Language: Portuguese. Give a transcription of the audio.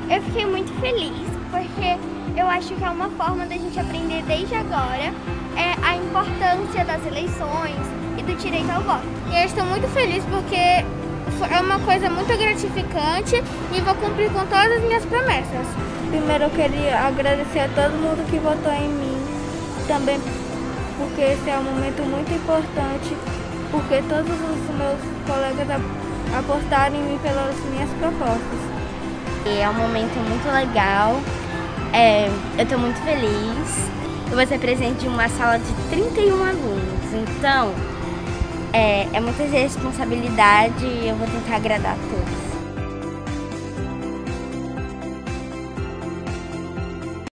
Eu fiquei muito feliz porque eu acho que é uma forma da gente aprender desde agora a importância das eleições e do direito ao voto. E eu estou muito feliz porque é uma coisa muito gratificante e vou cumprir com todas as minhas promessas. Primeiro eu queria agradecer a todo mundo que votou em mim, também porque esse é um momento muito importante, porque todos os meus colegas apostaram em mim pelas minhas propostas. É um momento muito legal, eu estou muito feliz. Eu vou ser presidente de uma sala de 31 alunos, então é muita responsabilidade e eu vou tentar agradar a todos.